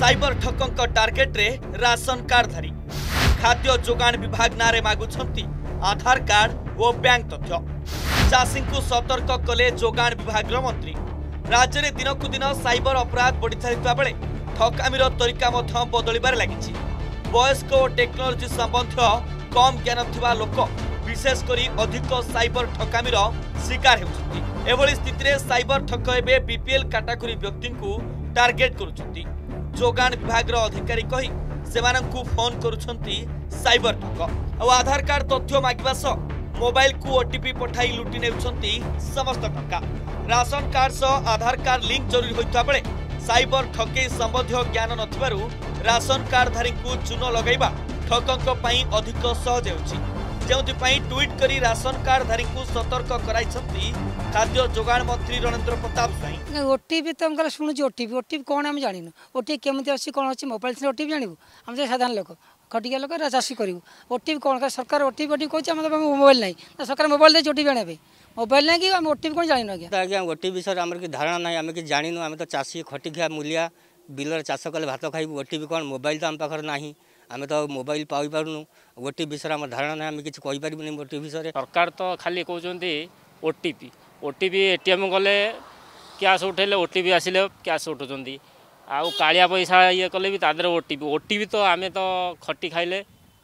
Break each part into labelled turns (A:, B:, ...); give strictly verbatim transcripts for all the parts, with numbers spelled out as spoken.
A: Cyber ठकंक target रे ration card धारी खाद्य जोगाण विभाग नारे मागुछंती आधार कार्ड और बैंक तथ्य। चाषी को सतर्क कले जोगाण विभाग मंत्री। राज्य में दिनकु दिन साइबर अपराध बढ़ी चलता बेले ठकामीर तरीका बदलिबार लगी। वयस्क और टेक्नोलोजी संबंधी कम ज्ञान थिबा लोक विशेषकर अधिक साइबर ठकामीर शिकार होउछंती। एभली स्थिति में साइबर ठक एबे बीपीएल कैटेगरी व्यक्ति को टार्गेट करुछंती। जोगाण विभाग अधिकारी कही सेमानंकु फोन करुछंती साइबर ठक और आधार कार्ड तथ्य मागिबा सह मोबाइल को ओटीपी पठाई लुटि नेउछंती समस्त टंका। राशन कार्ड सह आधार कार्ड लिंक जरूरी होइता बेले साइबर ठके संबंधी ज्ञान नथिबारु राशन कार्ड धारी को चून लगाइबा ठकंक पई अधिक सहज होउछि। जेउथिपाई ट्वीट करी राशन कार्ड धारी को सतर्क कराइछंती खाद्य जोगाण मंत्री रणेंद्र प्रताप साई।
B: ओटीपी तो हमका सुनुची ओटीपी ओटीपी कोन हम जानिनु ओटीपी केमति अछि कोन अछि मोबाइल से ओटीपी जानिबु हम जे साधारण लोक खटिया लोक चाषी करू ओटीपी कोन सरकार ओटीपी ओटीपी कहछि हम मोबाइल नै सरकार मोबाइल दे ओटीपी आने मोबाइल नै कि हम ओटीपी कोन जानिनु आज्ञा
C: आज्ञा ओटीपी विषय हमर की धारणा नै हम कि जानिनु हम तो चाषी खटिया मूलिया बिलर चाष कले भात खाइबु ओटीपी कोन मोबाइल तो हम पाखर नाही आम तो मोबाइल पाई पारुनु ओटीपी विषय आम धारणा ना आम किसी कहि परिबुनी ओटीपी विषय।
D: सरकार तो खाली कहउचंती ओटीपी ओटीपी एटीएम गले कैश उठेले ओटीपी आसिले कैश उठुचंती आउ कालिया पैसा ये कले भी तादर ओटीपी ओटीपी तो आम तो खटी खाइले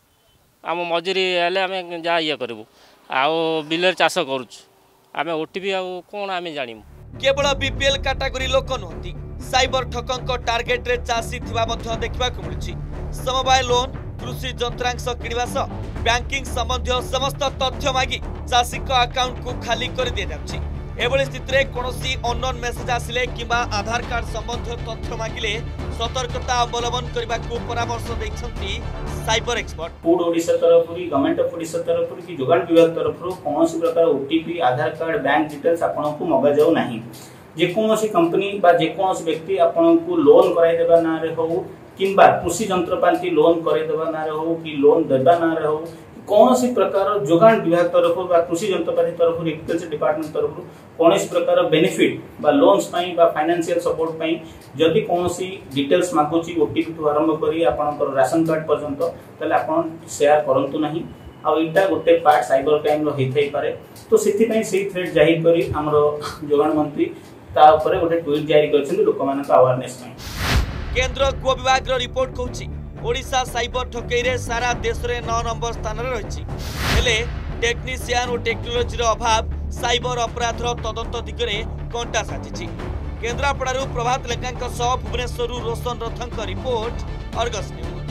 D: आम मजूरी हेले आम जा ये करबु आउ बिलर चाष करूछु आम ओटीपी आउ कोन आम जानिमु।
A: केवल बीपीएल कैटेगरी लोक नहंती साइबर ठकंक टार्गेट रे चाषी थिबा मध्य देखबा को मिलुछि। समवाय लोन कृषि जंत्रांश किणवा सह बैंकिंग संबंधी समस्त तथ्य मागी चाषी को अकाउंट को खाली कर दिया जाउछि। एभली स्थिति रे कोनोसी अननोन मेसेज आसिले किबा आधार कार्ड संबंधी तथ्य मागिले सतर्कता अवलंबन करबा को परामर्श दैछंती साइबर एक्सपर्ट।
E: फूड ओडिशा तरफ गवर्नमेंट ऑफ ओडिशा तरफ कि जोगाण विभाग तरफ कौन प्रकार OTP Aadhaar card bank details आपन को मगा जाऊ नाही। जे कोनोसी कंपनी बा जे कोनोसी व्यक्ति आपन को लोन कराई देबा ना रे हो किंबा कृषि जंत्रपाति लोन कराई देबा ना रे हो कि लोन देबा ना रे हो कौन प्रकार जोगाण विभाग तरफ बा कृषि जंत्रपाति तरफ एग्रीकल्चर डिपार्टमेंट तरफ कौन प्रकार बेनिफिट बा लोन्स पई बा फाइनेंशियल सपोर्ट पई जदि कौन डिटेल्स मागुची ओटीपी ठू आरंभ करी आपनकर राशन कार्ड पर्यंत तले आपन शेयर करंतु नाही। आ इटा गोटे पार्ट साइबर क्राइम रो हेथै पारे तो सेति पई सेही थ्रेट जाहिर करी हमरो जोगाण मंत्री ता ऊपर गोटे ट्वीट जारी करछन लोक मानक अवेयरनेस पई।
A: केंद्र गृह विभाग रो रिपोर्ट कहउछि ओडिशा साइबर ठकई रे सारा देश रे नौ नंबर स्थान रे रहिछि। हेले टेक्नीशियन और टेक्नोलोजी रो अभाव साइबर अपराध रो तदंत दिगरे कंटा साजिछि। केंद्रापड़ारू प्रभात लेखांक सह भुवनेश्वररू रोशन रथंक रिपोर्ट अर्गस न्यूज।